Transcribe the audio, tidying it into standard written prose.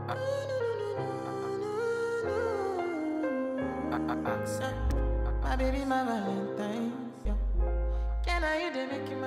My baby, my Valentine. Yeah. Can I you they make you